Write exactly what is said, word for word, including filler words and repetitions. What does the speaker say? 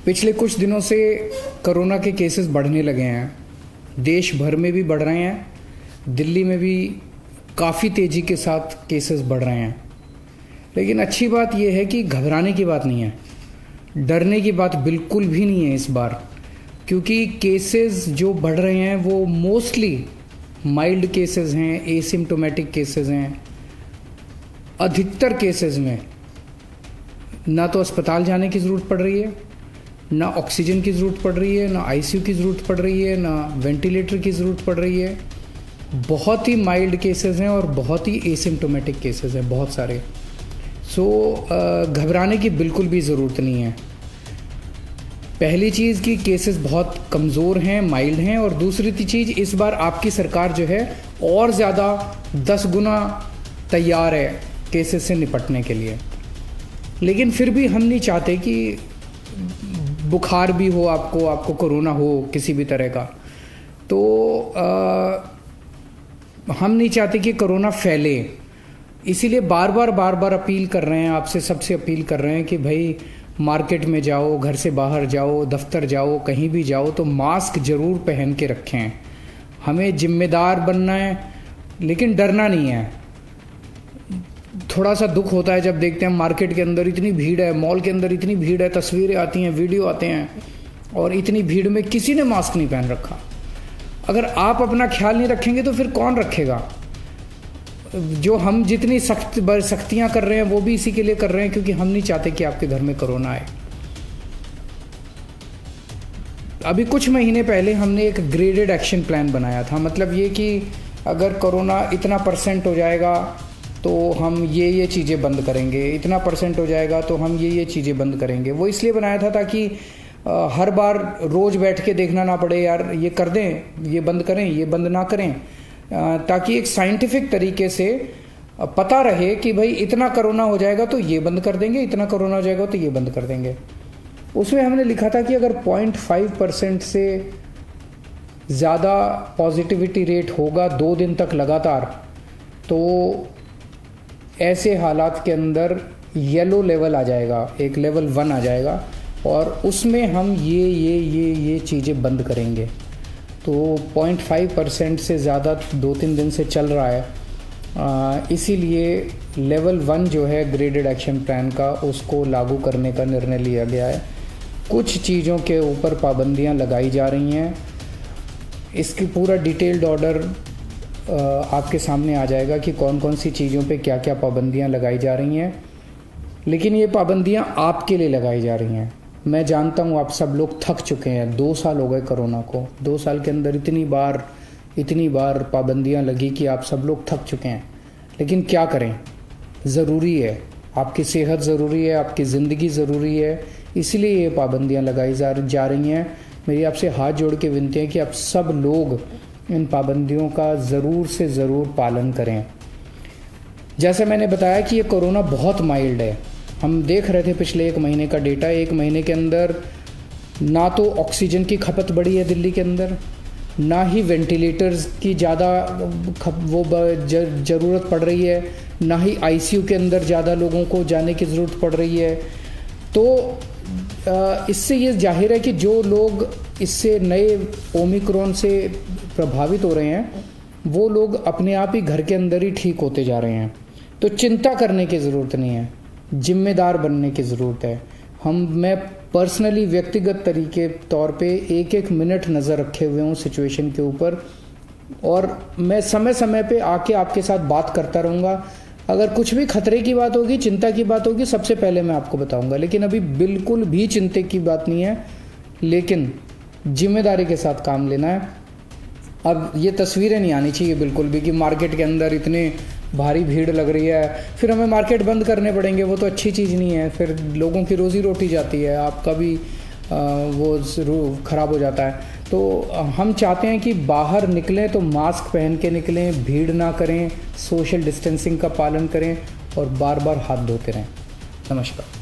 पिछले कुछ दिनों से कोरोना के केसेस बढ़ने लगे हैं। देश भर में भी बढ़ रहे हैं, दिल्ली में भी काफ़ी तेज़ी के साथ केसेस बढ़ रहे हैं। लेकिन अच्छी बात यह है कि घबराने की बात नहीं है, डरने की बात बिल्कुल भी नहीं है इस बार, क्योंकि केसेस जो बढ़ रहे हैं वो मोस्टली माइल्ड केसेस हैं, एसिम्टोमेटिक केसेस हैं। अधिकतर केसेस में ना तो अस्पताल जाने की ज़रूरत पड़ रही है, ना ऑक्सीजन की ज़रूरत पड़ रही है, ना आईसीयू की ज़रूरत पड़ रही है, ना वेंटिलेटर की ज़रूरत पड़ रही है। बहुत ही माइल्ड केसेस हैं और बहुत ही एसिम्टोमेटिक केसेस हैं, बहुत सारे। सो घबराने की बिल्कुल भी ज़रूरत नहीं है। पहली चीज़ कि केसेस बहुत कमज़ोर हैं, माइल्ड हैं, और दूसरी चीज़ इस बार आपकी सरकार जो है और ज़्यादा दस गुना तैयार है केसेस से निपटने के लिए। लेकिन फिर भी हम नहीं चाहते कि बुखार भी हो आपको आपको कोरोना हो किसी भी तरह का, तो आ, हम नहीं चाहते कि कोरोना फैले। इसीलिए बार बार बार बार अपील कर रहे हैं, आपसे सबसे अपील कर रहे हैं कि भाई मार्केट में जाओ, घर से बाहर जाओ, दफ्तर जाओ, कहीं भी जाओ तो मास्क ज़रूर पहन के रखें। हमें जिम्मेदार बनना है, लेकिन डरना नहीं है। थोड़ा सा दुख होता है जब देखते हैं मार्केट के अंदर इतनी भीड़ है, मॉल के अंदर इतनी भीड़ है, तस्वीरें आती हैं, वीडियो आते हैं, और इतनी भीड़ में किसी ने मास्क नहीं पहन रखा। अगर आप अपना ख्याल नहीं रखेंगे तो फिर कौन रखेगा? जो हम जितनी सख्त सख्तियां कर रहे हैं वो भी इसी के लिए कर रहे हैं, क्योंकि हम नहीं चाहते कि आपके घर में कोरोना आए। अभी कुछ महीने पहले हमने एक ग्रेडेड एक्शन प्लान बनाया था, मतलब ये कि अगर कोरोना इतना परसेंट हो जाएगा तो हम ये ये चीज़ें बंद करेंगे, इतना परसेंट हो जाएगा तो हम ये ये चीज़ें बंद करेंगे। वो इसलिए बनाया था ताकि आ, हर बार रोज़ बैठ के देखना ना पड़े, यार ये कर दें, ये बंद करें, ये बंद ना करें, आ, ताकि एक साइंटिफिक तरीके से पता रहे कि भाई इतना कोरोना हो जाएगा तो ये बंद कर देंगे, इतना कोरोना हो जाएगा तो ये बंद कर देंगे। उसमें हमने लिखा था कि अगर पॉइंट फाइव परसेंट से ज़्यादा पॉजिटिविटी रेट होगा दो दिन तक लगातार, तो ऐसे हालात के अंदर येलो लेवल आ जाएगा, एक लेवल वन आ जाएगा, और उसमें हम ये ये ये ये चीज़ें बंद करेंगे। तो पॉइंट फाइव परसेंट से ज़्यादा दो तीन दिन से चल रहा है, इसीलिए लेवल वन जो है ग्रेडेड एक्शन प्लान का, उसको लागू करने का निर्णय लिया गया है। कुछ चीज़ों के ऊपर पाबंदियां लगाई जा रही हैं। इसकी पूरा डिटेल्ड ऑर्डर आपके सामने आ जाएगा कि कौन कौन सी चीज़ों पे क्या क्या पाबंदियां लगाई जा रही हैं। लेकिन ये पाबंदियां आपके लिए लगाई जा रही हैं। मैं जानता हूँ आप सब लोग थक चुके हैं, दो साल हो गए कोरोना को, दो साल के अंदर इतनी बार इतनी बार पाबंदियां लगी कि आप सब लोग थक चुके हैं। लेकिन क्या करें, ज़रूरी है, आपकी सेहत ज़रूरी है, आपकी ज़िंदगी ज़रूरी है, इसलिए ये पाबंदियाँ लगाई जा जा रही हैं। मेरी आपसे हाथ जोड़ के विनती है कि आप सब लोग इन पाबंदियों का ज़रूर से ज़रूर पालन करें। जैसे मैंने बताया कि ये कोरोना बहुत माइल्ड है। हम देख रहे थे पिछले एक महीने का डेटा, एक महीने के अंदर ना तो ऑक्सीजन की खपत बढ़ी है दिल्ली के अंदर, ना ही वेंटिलेटर्स की ज़्यादा वो ज़रूरत पड़ रही है, ना ही आईसीयू के अंदर ज़्यादा लोगों को जाने की ज़रूरत पड़ रही है। तो इससे ये जाहिर है कि जो लोग इससे नए ओमिक्रॉन से प्रभावित हो रहे हैं वो लोग अपने आप ही घर के अंदर ही ठीक होते जा रहे हैं। तो चिंता करने की ज़रूरत नहीं है, जिम्मेदार बनने की ज़रूरत है। हम मैं पर्सनली व्यक्तिगत तरीके तौर पे एक एक मिनट नज़र रखे हुए हूँ सिचुएशन के ऊपर, और मैं समय समय पे आके आपके साथ बात करता रहूँगा। अगर कुछ भी खतरे की बात होगी, चिंता की बात होगी, सबसे पहले मैं आपको बताऊंगा। लेकिन अभी बिल्कुल भी चिंता की बात नहीं है, लेकिन जिम्मेदारी के साथ काम लेना है। अब ये तस्वीरें नहीं आनी चाहिए बिल्कुल भी कि मार्केट के अंदर इतने भारी भीड़ लग रही है, फिर हमें मार्केट बंद करने पड़ेंगे। वो तो अच्छी चीज़ नहीं है, फिर लोगों की रोज़ी रोटी जाती है, आपका भी आ, वो ख़राब हो जाता है। तो हम चाहते हैं कि बाहर निकलें तो मास्क पहन के निकलें, भीड़ ना करें, सोशल डिस्टेंसिंग का पालन करें और बार बार हाथ धोते रहें। नमस्कार।